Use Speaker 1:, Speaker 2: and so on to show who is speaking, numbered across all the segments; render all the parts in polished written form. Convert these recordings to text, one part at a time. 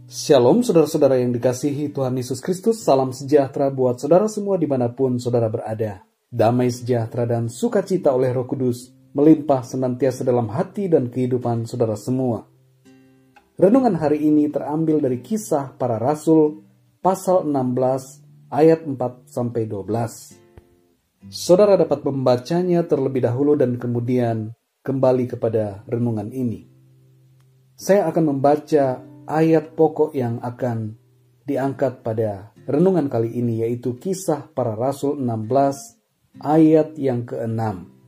Speaker 1: Shalom saudara-saudara yang dikasihi Tuhan Yesus Kristus. Salam sejahtera buat saudara semua dimanapun saudara berada. Damai sejahtera dan sukacita oleh Roh Kudus melimpah senantiasa dalam hati dan kehidupan saudara semua. Renungan hari ini terambil dari Kisah Para Rasul pasal 16 ayat 4-12. Saudara dapat membacanya terlebih dahulu dan kemudian kembali kepada renungan ini. Saya akan membaca ayat pokok yang akan diangkat pada renungan kali ini, yaitu Kisah Para Rasul 16 ayat yang ke-6.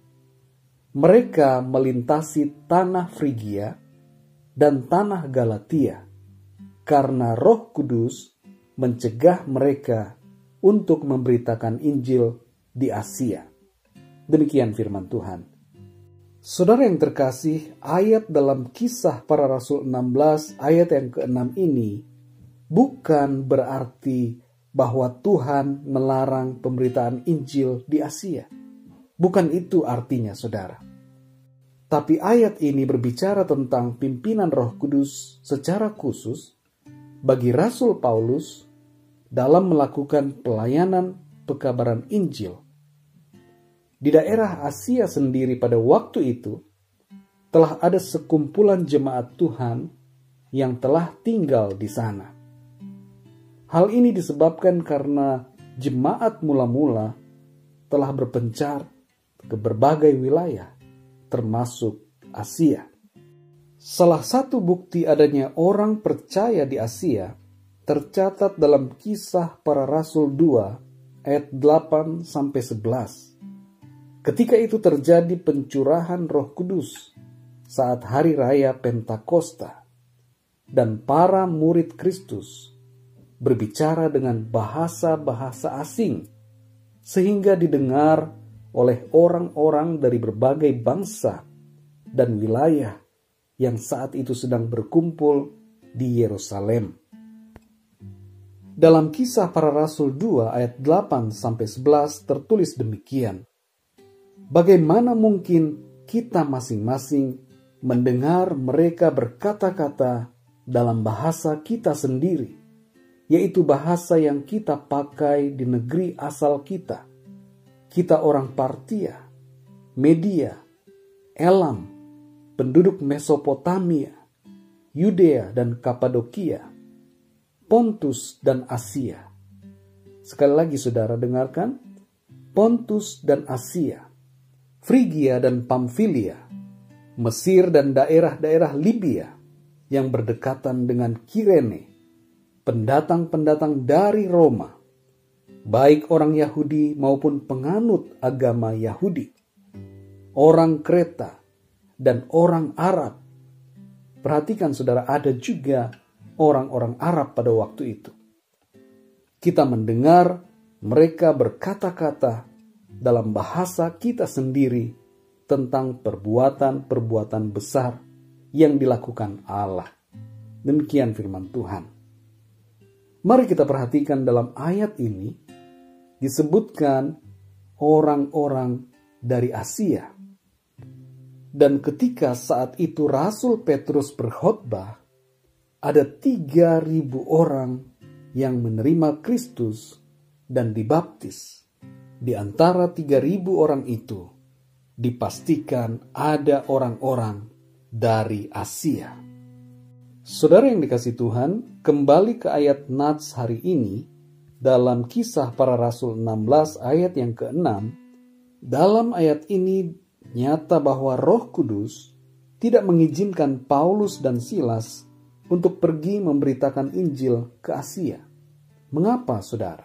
Speaker 1: Mereka melintasi tanah Frigia dan tanah Galatia karena Roh Kudus mencegah mereka untuk memberitakan Injil di Asia. Demikian firman Tuhan. Saudara yang terkasih, ayat dalam Kisah Para Rasul 16 ayat yang ke-6 ini bukan berarti bahwa Tuhan melarang pemberitaan Injil di Asia. Bukan itu artinya, saudara. Tapi ayat ini berbicara tentang pimpinan Roh Kudus secara khusus bagi Rasul Paulus dalam melakukan pelayanan pekabaran Injil. Di daerah Asia sendiri pada waktu itu, telah ada sekumpulan jemaat Tuhan yang telah tinggal di sana. Hal ini disebabkan karena jemaat mula-mula telah berpencar ke berbagai wilayah, termasuk Asia. Salah satu bukti adanya orang percaya di Asia tercatat dalam Kisah Para Rasul 2 ayat 8-11. Ketika itu terjadi pencurahan Roh Kudus saat hari raya Pentakosta, dan para murid Kristus berbicara dengan bahasa-bahasa asing sehingga didengar oleh orang-orang dari berbagai bangsa dan wilayah yang saat itu sedang berkumpul di Yerusalem. Dalam Kisah Para Rasul 2 ayat 8-11 tertulis demikian. Bagaimana mungkin kita masing-masing mendengar mereka berkata-kata dalam bahasa kita sendiri, yaitu bahasa yang kita pakai di negeri asal kita. Kita orang Partia, Media, Elam, penduduk Mesopotamia, Yudea dan Kapadokia, Pontus dan Asia. Sekali lagi saudara dengarkan, Pontus dan Asia, Frigia dan Pamfilia, Mesir dan daerah-daerah Libya yang berdekatan dengan Kirene, pendatang-pendatang dari Roma, baik orang Yahudi maupun penganut agama Yahudi, orang Kreta dan orang Arab. Perhatikan saudara, ada juga orang-orang Arab pada waktu itu. Kita mendengar mereka berkata-kata dalam bahasa kita sendiri tentang perbuatan-perbuatan besar yang dilakukan Allah. Demikian firman Tuhan. Mari kita perhatikan dalam ayat ini disebutkan orang-orang dari Asia. Dan ketika saat itu Rasul Petrus berkhotbah, ada 3.000 orang yang menerima Kristus dan dibaptis. Di antara 3.000 orang itu, dipastikan ada orang-orang dari Asia. Saudara yang dikasihi Tuhan, kembali ke ayat Nats hari ini, dalam Kisah Para Rasul 16 ayat yang ke-6, dalam ayat ini nyata bahwa Roh Kudus tidak mengizinkan Paulus dan Silas untuk pergi memberitakan Injil ke Asia. Mengapa, saudara?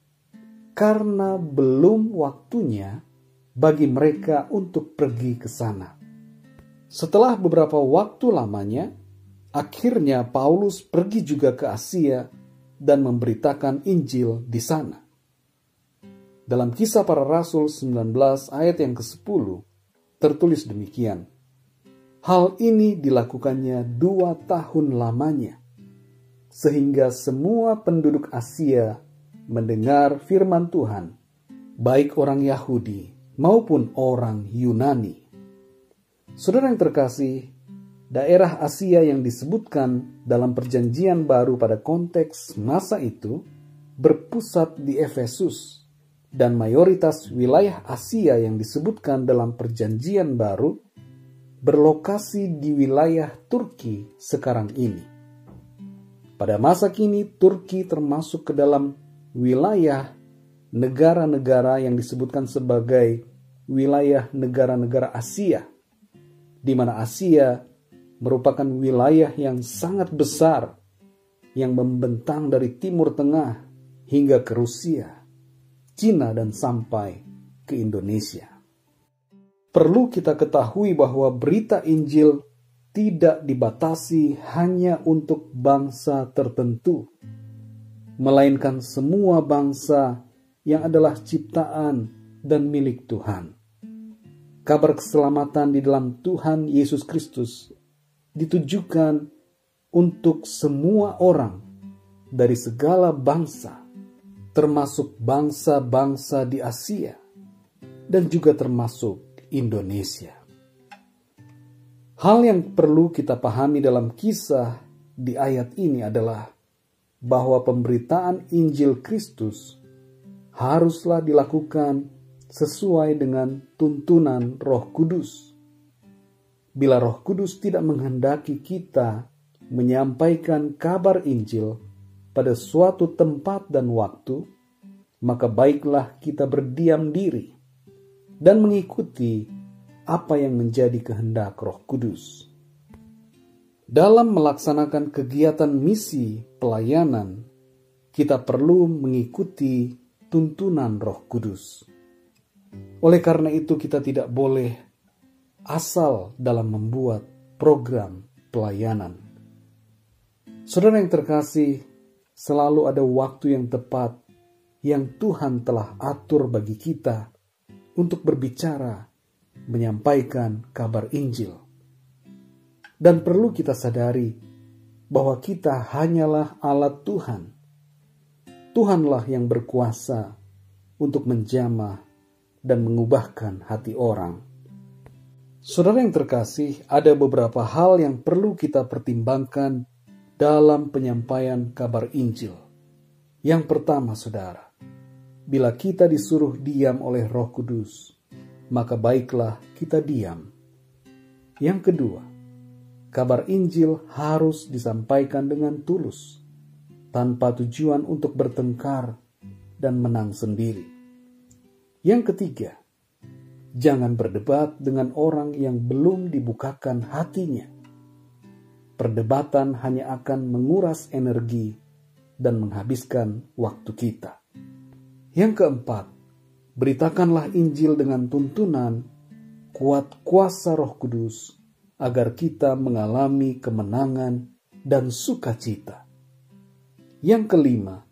Speaker 1: Karena belum waktunya bagi mereka untuk pergi ke sana. Setelah beberapa waktu lamanya, akhirnya Paulus pergi juga ke Asia dan memberitakan Injil di sana. Dalam Kisah Para Rasul 19 ayat yang ke-10 tertulis demikian. Hal ini dilakukannya 2 tahun lamanya, sehingga semua penduduk Asia mendengar firman Tuhan, baik orang Yahudi maupun orang Yunani. Saudara yang terkasih, daerah Asia yang disebutkan dalam Perjanjian Baru pada konteks masa itu berpusat di Efesus, dan mayoritas wilayah Asia yang disebutkan dalam Perjanjian Baru berlokasi di wilayah Turki sekarang ini. Pada masa kini, Turki termasuk ke dalam wilayah negara-negara yang disebutkan sebagai wilayah negara-negara Asia, di mana Asia merupakan wilayah yang sangat besar yang membentang dari Timur Tengah hingga ke Rusia, Cina, dan sampai ke Indonesia. Perlu kita ketahui bahwa berita Injil tidak dibatasi hanya untuk bangsa tertentu, melainkan semua bangsa yang adalah ciptaan dan milik Tuhan. Kabar keselamatan di dalam Tuhan Yesus Kristus ditujukan untuk semua orang dari segala bangsa, termasuk bangsa-bangsa di Asia dan juga termasuk Indonesia. Hal yang perlu kita pahami dalam kisah di ayat ini adalah bahwa pemberitaan Injil Kristus haruslah dilakukan sesuai dengan tuntunan Roh Kudus. Bila Roh Kudus tidak menghendaki kita menyampaikan kabar Injil pada suatu tempat dan waktu, maka baiklah kita berdiam diri dan mengikuti apa yang menjadi kehendak Roh Kudus. Dalam melaksanakan kegiatan misi pelayanan, kita perlu mengikuti tuntunan Roh Kudus. Oleh karena itu, kita tidak boleh asal dalam membuat program pelayanan. Saudara yang terkasih, selalu ada waktu yang tepat yang Tuhan telah atur bagi kita untuk berbicara, menyampaikan kabar Injil. Dan perlu kita sadari bahwa kita hanyalah alat Tuhan. Tuhanlah yang berkuasa untuk menjamah dan mengubahkan hati orang. Saudara yang terkasih, ada beberapa hal yang perlu kita pertimbangkan dalam penyampaian kabar Injil. Yang pertama, saudara, bila kita disuruh diam oleh Roh Kudus, maka baiklah kita diam. Yang kedua, kabar Injil harus disampaikan dengan tulus, tanpa tujuan untuk bertengkar dan menang sendiri. Yang ketiga, jangan berdebat dengan orang yang belum dibukakan hatinya. Perdebatan hanya akan menguras energi dan menghabiskan waktu kita. Yang keempat, beritakanlah Injil dengan tuntunan kuat kuasa Roh Kudus agar kita mengalami kemenangan dan sukacita. Yang kelima,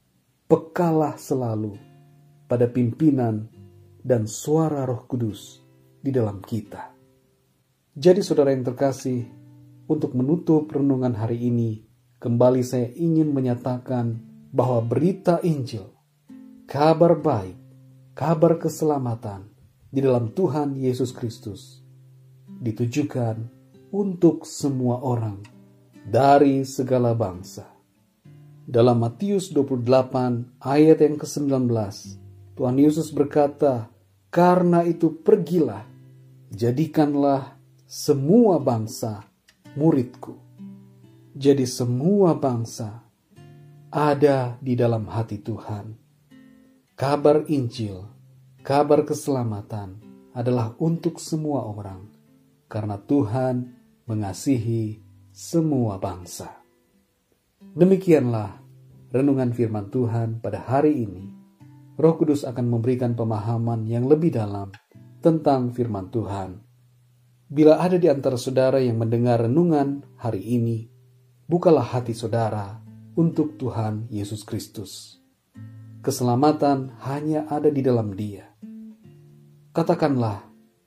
Speaker 1: pekalah selalu pada pimpinan dan suara Roh Kudus di dalam kita. Jadi saudara yang terkasih, untuk menutup renungan hari ini, kembali saya ingin menyatakan bahwa berita Injil, kabar baik, kabar keselamatan di dalam Tuhan Yesus Kristus ditujukan untuk semua orang dari segala bangsa. Dalam Matius 28 ayat yang ke-19, Tuhan Yesus berkata, "Karena itu pergilah, jadikanlah semua bangsa muridku." Jadi semua bangsa ada di dalam hati Tuhan. Kabar Injil, kabar keselamatan adalah untuk semua orang, karena Tuhan mengasihi semua bangsa. Demikianlah renungan firman Tuhan pada hari ini. Roh Kudus akan memberikan pemahaman yang lebih dalam tentang firman Tuhan. Bila ada di antara saudara yang mendengar renungan hari ini, bukalah hati saudara untuk Tuhan Yesus Kristus. Keselamatan hanya ada di dalam Dia. Katakanlah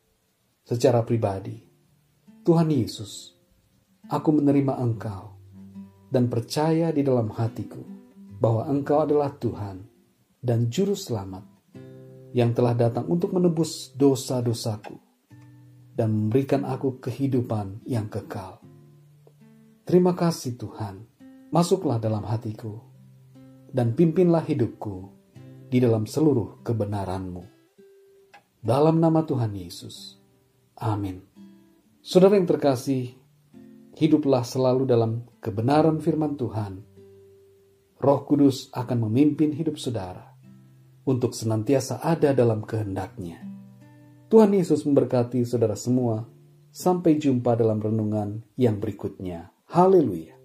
Speaker 1: secara pribadi, "Tuhan Yesus, aku menerima Engkau dan percaya di dalam hatiku bahwa Engkau adalah Tuhan dan Juru Selamat yang telah datang untuk menebus dosa-dosaku dan memberikan aku kehidupan yang kekal. Terima kasih Tuhan, masuklah dalam hatiku, dan pimpinlah hidupku di dalam seluruh kebenaran-Mu. Dalam nama Tuhan Yesus. Amin. Saudara yang terkasih, hiduplah selalu dalam kebenaran firman Tuhan. Roh Kudus akan memimpin hidup saudara untuk senantiasa ada dalam kehendak-Nya. Tuhan Yesus memberkati saudara semua. Sampai jumpa dalam renungan yang berikutnya. Haleluya.